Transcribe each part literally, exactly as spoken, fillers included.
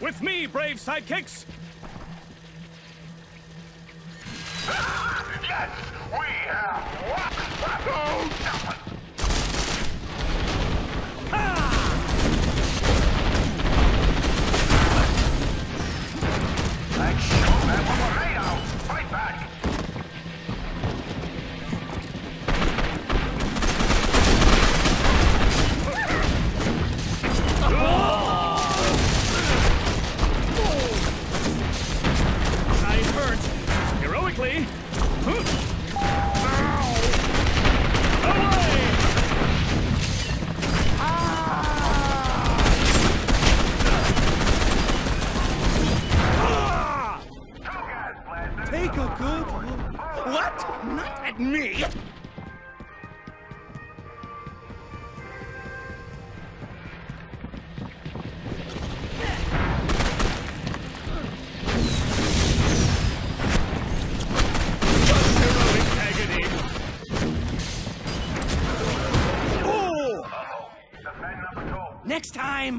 With me, brave sidekicks! Yes, we have what? Oh, let's show them what we're made of. Fight back. I hurt. Heroically. Away! Take a good look. What? Not at me! Next time!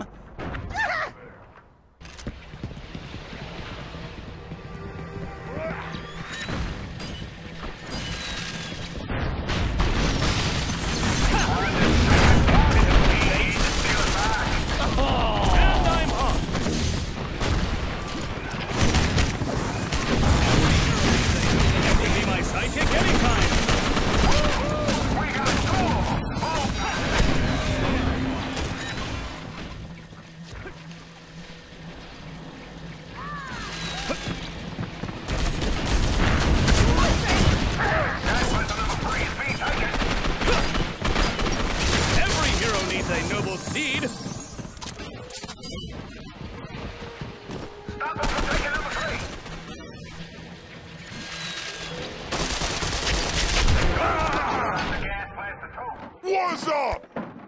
What's up?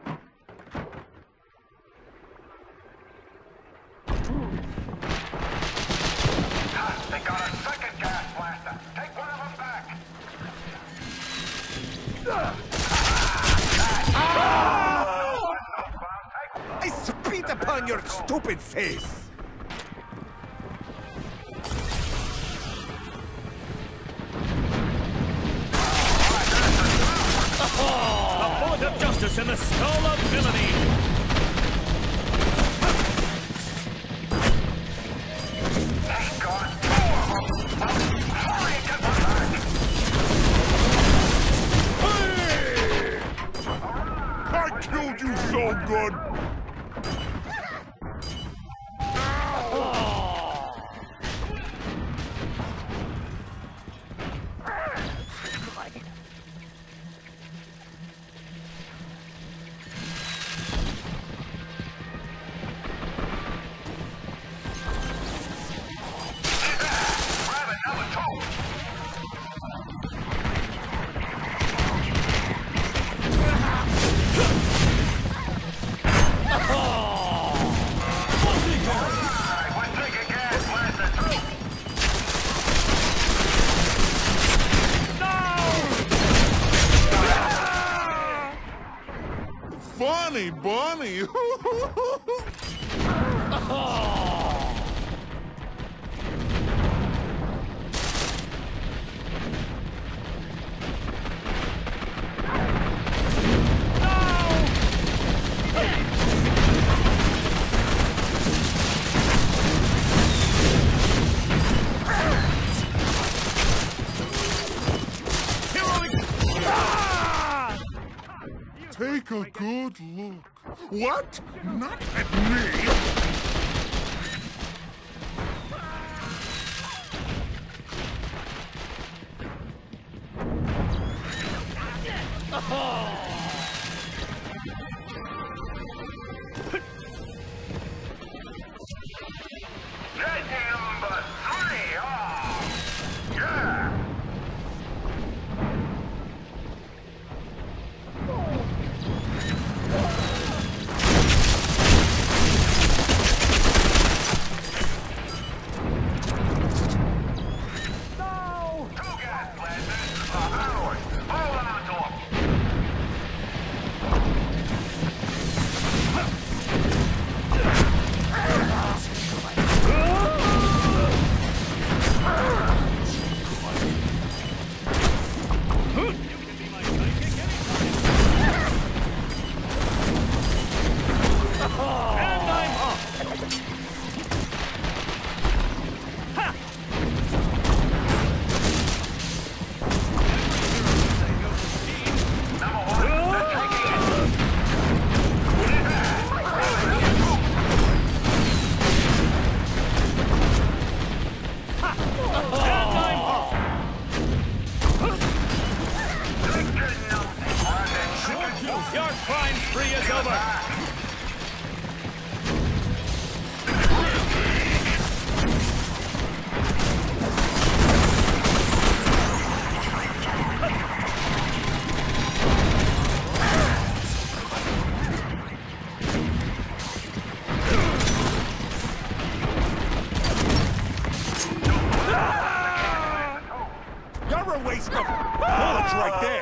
They got a second gas blaster. Take one of them back. I spit upon your stupid face! A bullet of justice in the skull of villainy! They got two of them. Hurry, get them back. I killed you so good. Funny bunny. Take a good look. What? Not at me! Number three! Oh, yeah! spree is over. You're a waste of bullets right there.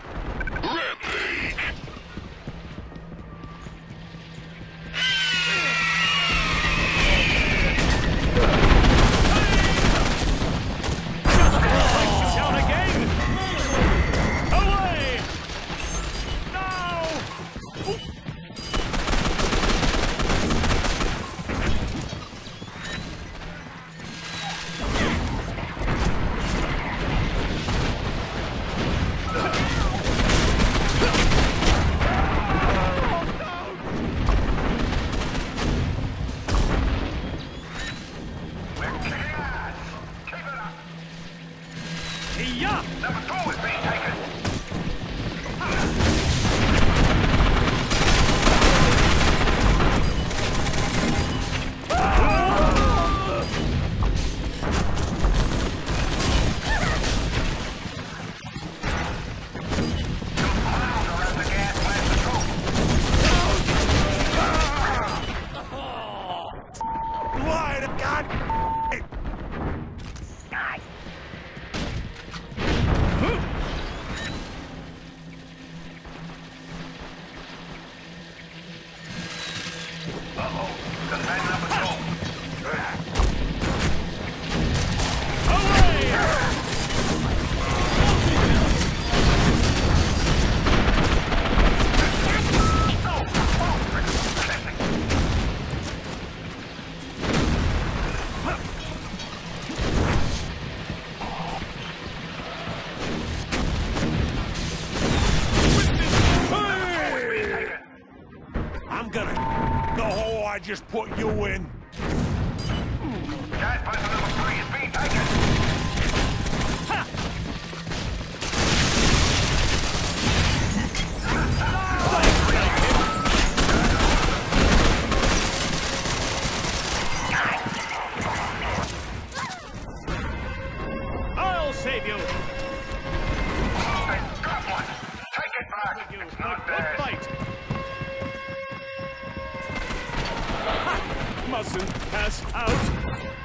Down again. Away. No. Yeah. Number two is being taken. Why the God? Uh-oh. Defend number two. I'm gonna the hole I just put you in. Gas person number three is being taken. I'll save you. Hey, got one. Take it back. You, It's but not good theirs. fight. Mustn't pass out.